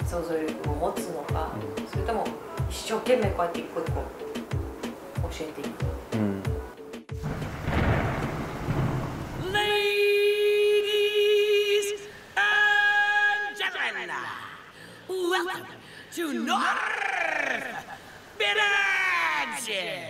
想像力を持つのか、それとも一生懸命こうやって一個一個教えていく。 Ladies and gentlemen, welcome to North Village!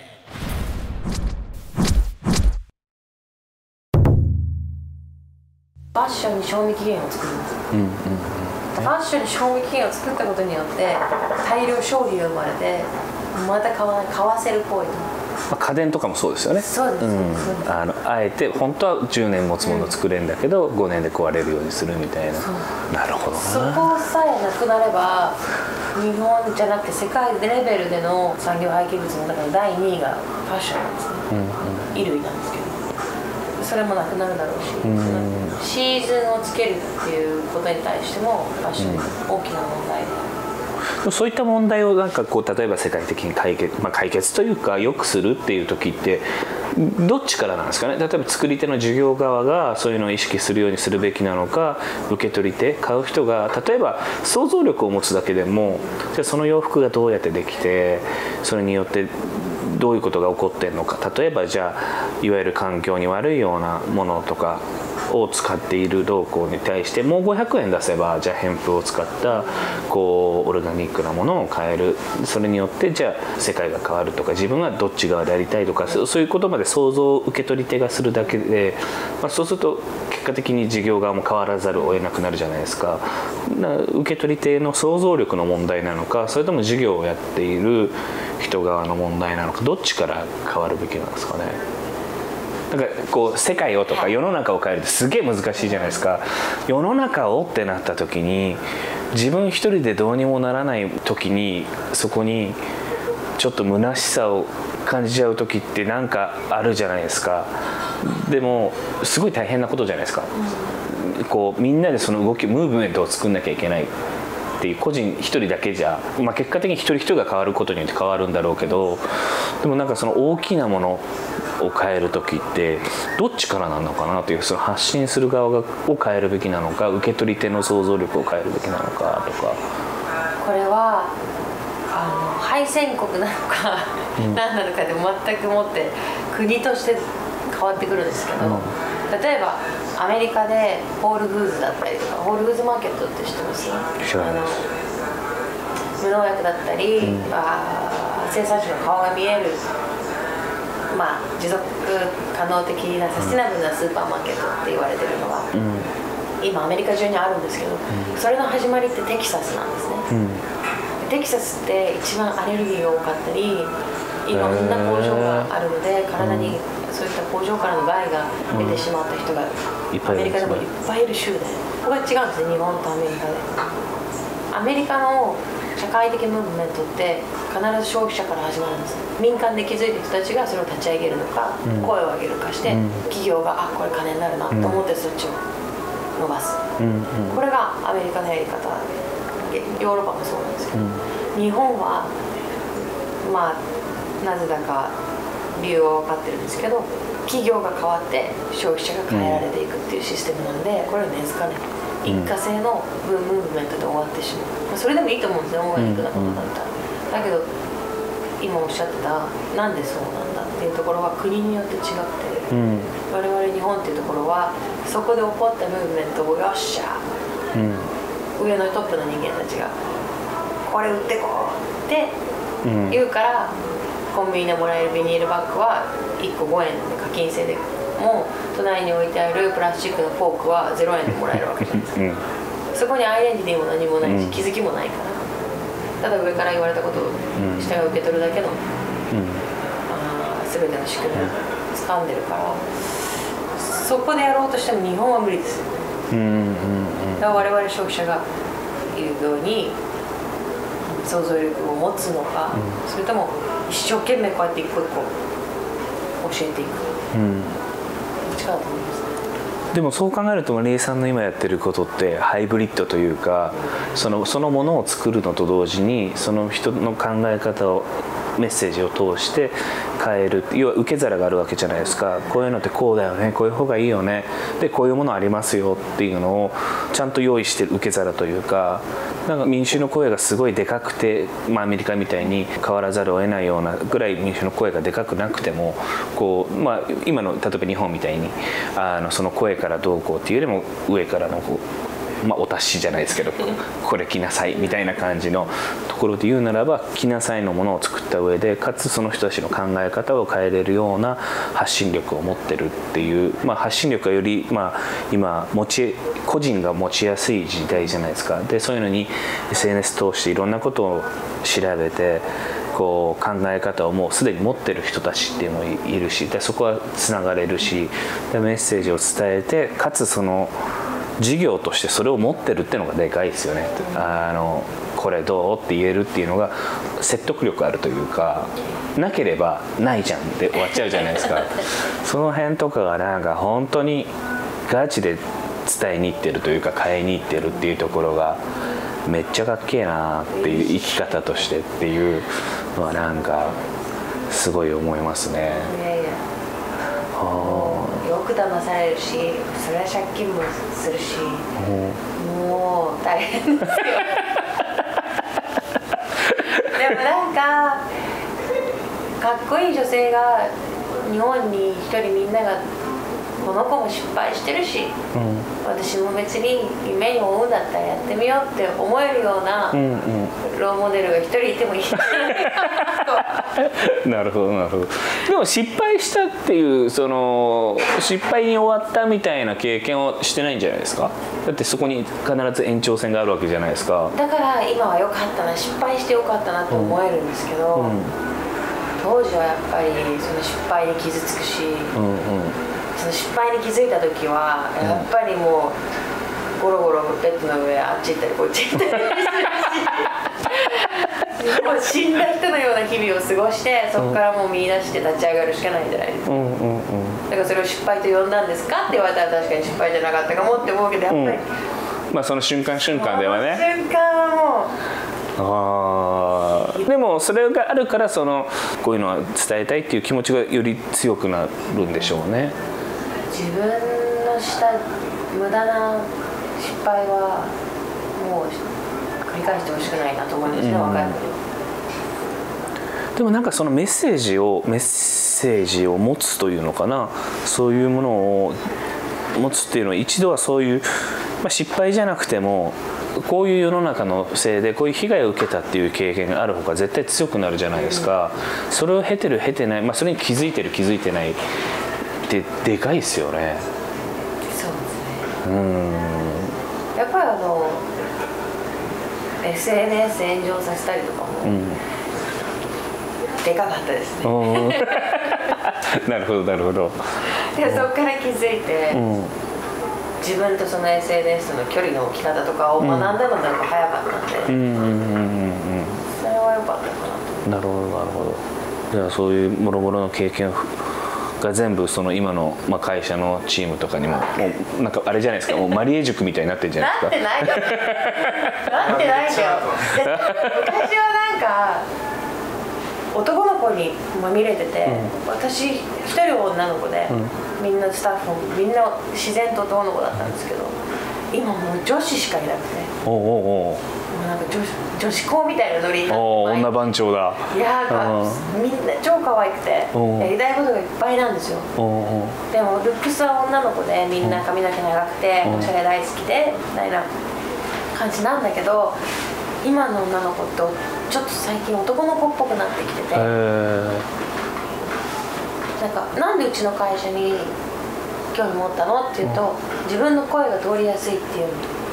ファッションに賞味期限を作るんですよ。ファッションに賞味期限を作ったことによって大量消費が生まれて、また買わせる行為と。 家電とかもそうですよね。 そうです、 あえて本当は10年持つものを作れるんだけど、5年で壊れるようにするみたいな。なるほどな。 そこさえなくなれば、日本じゃなくて世界レベルでの産業廃棄物の中の第2位がファッションなんですね。衣類なんですけど、それもなくなるだろうし、シーズンをつけるっていうことに対してもファッション大きな問題で、 そういった問題をなんかこう例えば世界的に解決というか良くするっていう時ってどっちからなんですかね。例えば作り手の事業側がそういうのを意識するようにするべきなのか、受け取り手買う人が例えば想像力を持つだけでも、じゃあその洋服がどうやってできて、それによってどういうことが起こっているのか。例えばじゃあいわゆる環境に悪いようなものとかを使っている動向に対してもう500円出せば、じゃあヘンプを使ったこうオルガニックなものを買える。それによってじゃあ世界が変わるとか、自分はどっち側でありたいとか、そういうことまで想像を受け取り手がするだけで、そうすると結果的に事業側も変わらざるを得なくなるじゃないですか。受け取り手の想像力の問題なのか、それとも事業をやっている人側の問題なのか、どっちから変わるべきなんですかね。だからこう世界をとか世の中を変えるってすげえ難しいじゃないですか。世の中をってなった時に、自分一人でどうにもならない時に、そこにちょっと虚しさを感じちゃう時ってなんかあるじゃないですか。でもすごい大変なことじゃないですか。こうみんなでその動きムーブメントを作んなきゃいけないっていう、個人一人だけじゃ、結果的に一人一人が変わることによって変わるんだろうけど、でもなんかその大きなものを変える時ってどっちからなのかなという、その発信する側を変えるべきなのか、受け取り手の想像力を変えるべきなのかとか。 これは敗戦国なのか何なのかで全くもって国として変わってくるんですけど、例えばアメリカでホールフーズだったりとか、ホールフーズマーケットって知ってます？無農薬だったり、生産者の顔が見える、持続可能的なサステナブルなスーパーマーケットって言われてるのが、今アメリカ中にあるんですけど、それの始まりってテキサスなんですね。テキサスって一番アレルギーが多かったり、いろんな工場があるので、体にそういった工場からの害が出てしまった人がアメリカでもいっぱいいる州で、ここが違うんですね、日本とアメリカで。アメリカの社会的ムーブメントって必ず消費者から始まるんです。民間で気づいた人たちがそれを立ち上げるのか、声を上げるかして、企業がこれ金になるなと思ってそっちを伸ばす、これがアメリカのやり方で、ヨーロッパもそうなんですけど、日本はなぜだか理由は分かってるんですけど、企業が変わって消費者が変えられていくっていうシステムなんで、これは根付かない、一過性のムーブメントで終わってしまう。それでもいいと思うんですよ、オーガニックなことだったら。だけど今おっしゃってたなんでそうなんだっていうところは国によって違って、我々日本っていうところはそこで起こったムーブメントをよっしゃ、上のトップの人間たちがこれ売ってこうって言うから、コンビニでもらえるビニールバッグは1個5円で課金制で、もう隣に置いてあるプラスチックのフォークは0円でもらえるわけじゃないですか。そこにアイデンティティも何もないし、気づきもないから、ただ上から言われたことを下が受け取るだけの、全ての仕組みを掴んでるから、そこでやろうとしても日本は無理ですよね。だから我々消費者が言うように想像力を持つのか、それとも一生懸命こうやって一個一個教えていく、どっちかだと思います。 でもそう考えるとレイさんの今やってることってハイブリッドというか、そのものを作るのと同時にその人の考え方をメッセージを通して変える、要は受け皿があるわけじゃないですか。こういうのってこうだよね、こういう方がいいよね、でこういうものありますよっていうのをちゃんと用意してる受け皿というか、なんか民衆の声がすごいでかくて、アメリカみたいに変わらざるを得ないようなぐらい民衆の声がでかくなくても、こう、今の例えば日本みたいにその声からどうこうっていうよりも上からのこう、お達しじゃないですけどこれ着なさいみたいな感じのところで言うならば、着なさいのものを作った上で、かつその人たちの考え方を変えれるような発信力を持ってるっていう、発信力がより、今個人が持ちやすい時代じゃないですか。でそういうのに SNS 通していろんなことを調べて、こう考え方をもうすでに持ってる人たちっていうのもいるし、でそこはつながれるし、でメッセージを伝えて、かつその事業としてそれを持ってるっていうのがでかいですよね。これどうって言えるっていうのが説得力あるというか、なければないじゃんって終わっちゃうじゃないですか。その辺とかがなんか本当にガチで伝えに行ってるというか、変えに行ってるっていうところがめっちゃかっけえなっていう、生き方としてっていうのはなんかすごい思いますね。 よく騙されるし、それは借金もするし、もう大変ですよ。でもなんかかっこいい女性が日本に一人、みんながこの子も失敗してるし、私も別に夢に追うんだったらやってみようって思えるようなローモデルが一人いてもいいんじゃないかなと。 なるほどなるほど。でも失敗したっていう、その失敗に終わったみたいな経験をしてないんじゃないですか。だってそこに必ず延長線があるわけじゃないですか。 だから今は良かったな、失敗して良かったなと思えるんですけど、当時はやっぱりその失敗に傷つくし、その失敗に気づいた時はやっぱりもうゴロゴロベッドの上あっち行ったりこっち行ったりするし、もう死んだ人のような日々を過ごして、そこからもう見出して立ち上がるしかないんじゃないですか。だからそれを失敗と呼んだんですかって言われたら確かに失敗じゃなかったかもって思うけど、やっぱり、 その瞬間瞬間ではね。 瞬間はもうでもそれがあるから、こういうのは伝えたいっていう気持ちがより強くなるんでしょうね。 自分のした無駄な失敗はもう繰り返してほしくないなと思いますね、若い子に。 でもなんかそのメッセージを持つというのかな、そういうものを持つっていうのは、一度はそういう、失敗じゃなくてもこういう世の中のせいでこういう被害を受けたっていう経験がある方が絶対強くなるじゃないですか。それを経てる経てない、それに気づいてる気づいてないってでかいですよね。 そうですね。やっぱりSNS 炎上させたりとかも、でかかったですね。 なるほどなるほど。 でそこから気づいて、自分とその SNS との距離の置き方とかを学んだのが早かったんで、それは良かったかなと。 なるほどなるほど。じゃあそういうもろもろの経験が全部その今の会社のチームとかにも、もうなんかあれじゃないですか、もうマリエ塾みたいになってるんじゃないですか。 なってないよ。なってないんだよ。昔はなんか男の子にまみれてて、私一人女の子で、みんなスタッフもみんな自然と男の子だったんですけど、今もう女子しかいなくて、もうなんか女子校みたいなノリになって、 女番長だ。 いやみんな超可愛くて、やりたいことがいっぱいなんですよ。でもルックスは女の子で、みんな髪の毛長くて、おしゃれ大好きでみたいな感じなんだけど、今の女の子ってちょっと最近男の子っぽくなってきてて、なんでうちの会社に興味持ったのっていうと、自分の声が通りやすいっていうの。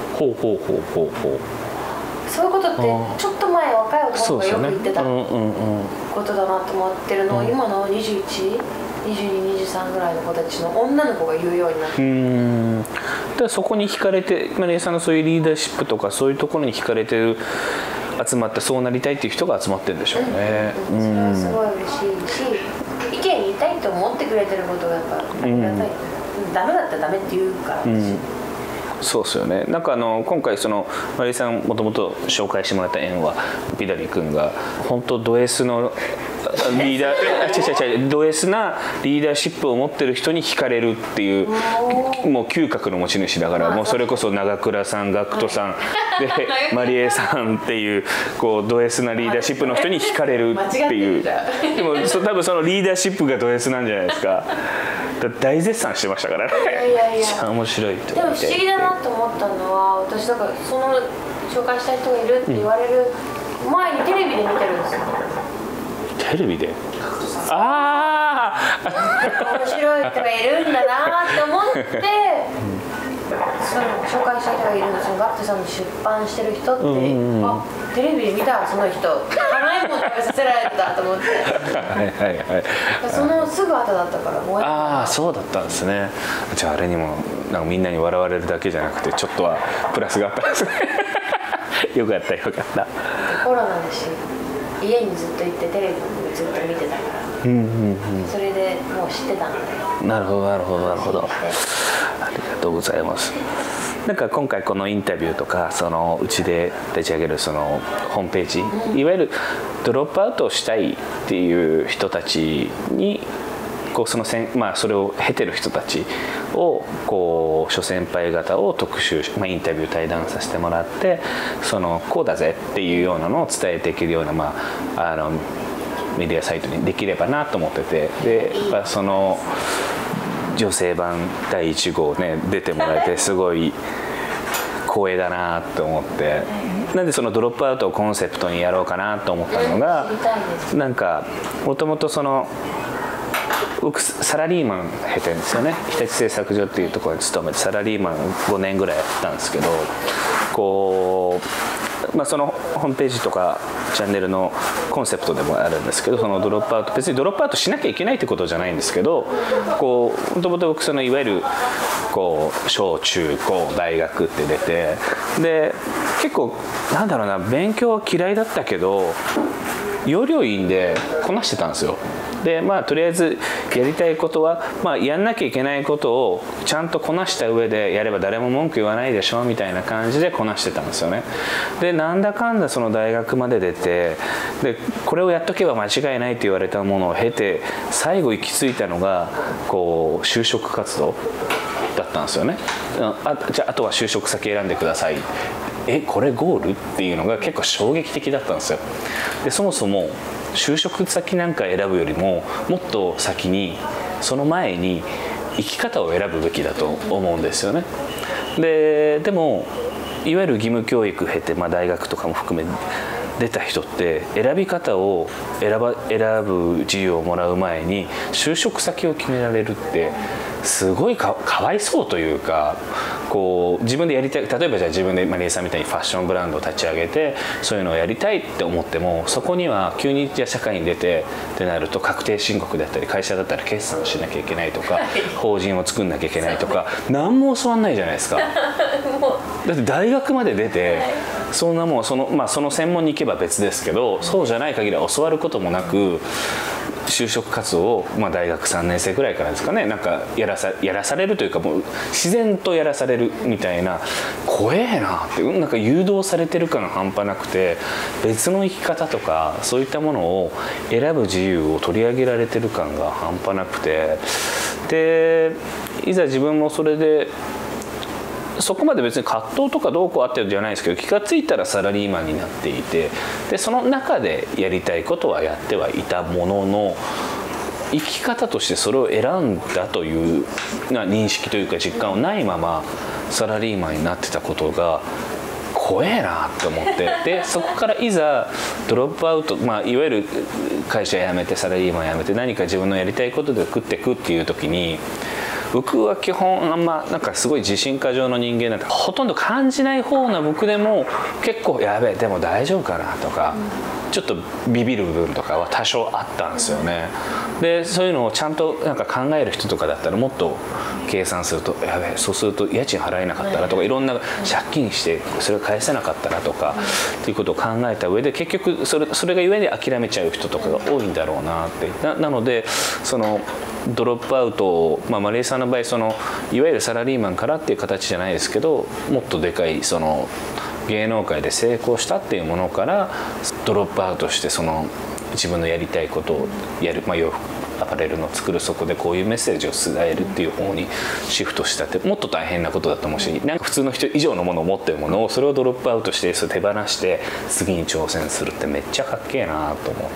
そういうことってちょっと前若い男がよく言ってたことだなと思ってるのを、今の21、22、23ぐらいの子たちの女の子が言うようになって、 でそこに惹かれて、マリエさんのそういうリーダーシップとかそういうところに惹かれてる、集まってそうなりたいっていう人が集まってるんでしょうね。 それはすごい嬉しいし、意見言いたいと思ってくれてることがやっぱありがたい。ダメだったらダメって言うから、 そうですよね。なんか今回マリエさんもともと紹介してもらった縁は、ビダリ君が本当ド S のリーダー違うド S なリーダーシップを持ってる人に惹かれるっていうもう嗅覚の持ち主だから、もうそれこそ長倉さん、GACKTさんでマリエさんっていうこうド S なリーダーシップの人に惹かれるっていう。でも多分そのリーダーシップがド S なんじゃないですか。大絶賛してましたからね。面白いってでも不思議だなと思ったのは、私だからその紹介したい人がいるって言われる前にテレビで見てるんですよ。 テレビで？ああ面白い人がいるんだなって思って、その紹介した人がいるんですよ。GACKTさんの出版してる人って、あテレビで見たその人辛いもの食べさせられてたと思ってそのすぐ後だったから燃えた。 ああそうだったんですね。じゃああれにもなんかみんなに笑われるだけじゃなくてちょっとはプラスがあったんですねよかったよかった。 コロナだし家にずっと行ってテレビずっと見てたから、それでもう知ってたので。なるほどなるほどなるほど。ありがとうございます。なんか今回このインタビューとかそのうちで立ち上げるそのホームページ、いわゆるドロップアウトをしたいっていう人たちにこうそれを経てる人たちをこう諸先輩方を特集、インタビュー対談させてもらってそのこうだぜっていうようなのを伝えていけるようなメディアサイトにできればなと思ってて、でその女性版第1号ね出てもらえてすごい光栄だなと思って、なんでそのドロップアウトをコンセプトにやろうかなと思ったのが、なんかもともとその僕サラリーマン経てるんですよね。日立製作所っていうところに勤めてサラリーマン5年ぐらいやったんですけど、こうそのホームページとかチャンネルのコンセプトでもあるんですけど、そのドロップアウト、別にドロップアウトしなきゃいけないってことじゃないんですけど、こうもともと僕そのいわゆるこう小中高大学って出て、で結構なんだろうな、勉強は嫌いだったけど要領いいんでこなしてたんですよ。でとりあえずやりたいことは、やんなきゃいけないことをちゃんとこなした上でやれば誰も文句言わないでしょみたいな感じでこなしてたんですよね。でなんだかんだその大学まで出て、でこれをやっとけば間違いないと言われたものを経て最後行き着いたのがこう就職活動だったんですよね。じゃああとは就職先選んでください。これゴールっていうのが結構衝撃的だったんですよ。でそもそも就職先なんか選ぶよりももっと先にその前に生き方を選ぶべきだと思うんですよね。でもいわゆる義務教育経て、大学とかも含め出た人って選び方を選ぶ自由をもらう前に就職先を決められるってすごいかわいそうというか、こう自分でやりたい、例えばじゃあ自分でマリエさんみたいにファッションブランドを立ち上げてそういうのをやりたいって思っても、そこには急にじゃあ社会に出てってなると確定申告だったり会社だったら決算しなきゃいけないとか法人を作んなきゃいけないとか何も教わんないじゃないですか。だって大学まで出てそんなもんその専門に行けば別ですけど、そうじゃない限りは教わることもなく就職活動を、大学3年生ぐらいからですかね、なんかやらされるというか、もう自然とやらされるみたいな、怖えなって、なんか誘導されてる感が半端なくて、別の生き方とかそういったものを選ぶ自由を取り上げられてる感が半端なくて、でいざ自分もそれでそこまで別に葛藤とかどうこうあったわけじゃないですけど、気が付いたらサラリーマンになっていて、でその中でやりたいことはやってはいたものの、生き方としてそれを選んだという認識というか実感をないままサラリーマンになってたことが怖えなって思って、でそこからいざドロップアウト、いわゆる会社辞めてサラリーマン辞めて何か自分のやりたいことで食っていくっていう時に、僕は基本なんかすごい自信過剰の人間なんてほとんど感じない方な僕でも結構やべえでも大丈夫かなとか、ちょっとビビる部分とかは多少あったんですよね。でそういうのをちゃんとなんか考える人とかだったらもっと計算すると、やべえそうすると家賃払えなかったらとか、いろんな借金してそれを返せなかったらとかっていうことを考えた上で、結局それがゆえに諦めちゃう人とかが多いんだろうなって。なのでそのドロップアウトを、マリエさんの場合いわゆるサラリーマンからっていう形じゃないですけど、もっとでかいその芸能界で成功したっていうものからドロップアウトして、その自分のやりたいことをやる、洋服アパレルの作る、そこでこういうメッセージを伝えるっていう方にシフトしたってもっと大変なことだと思うし、なんか普通の人以上のものを持ってるものをそれをドロップアウトしてそれ手放して次に挑戦するってめっちゃかっけえなと思って、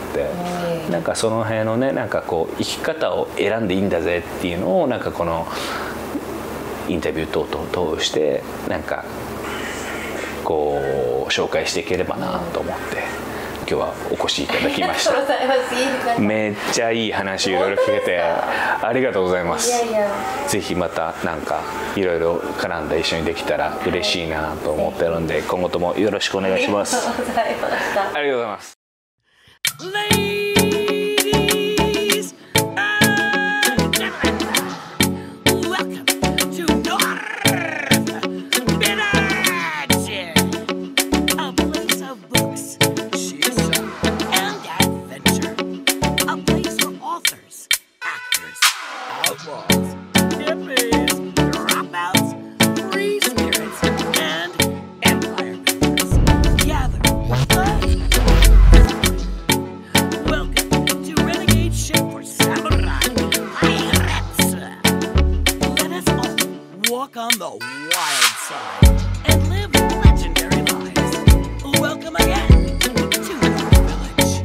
なんかその辺のね、なんかこう生き方を選んでいいんだぜっていうのをなんかこのインタビュー等々を通してなんかこう紹介していければなと思って。今日はお越しいただきました。めっちゃいい話いろいろ聞けてありがとうございます。ぜひまたなんかいろいろ絡んで一緒にできたら嬉しいなと思ってるんで、今後ともよろしくお願いします。ありがとうございます。 On the wild side and live legendary lives. Welcome again to the village.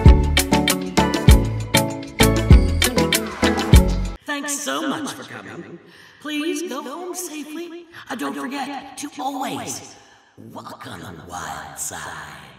Thanks so much for coming. Please go home safely. Don't forget to always walk on the wild side.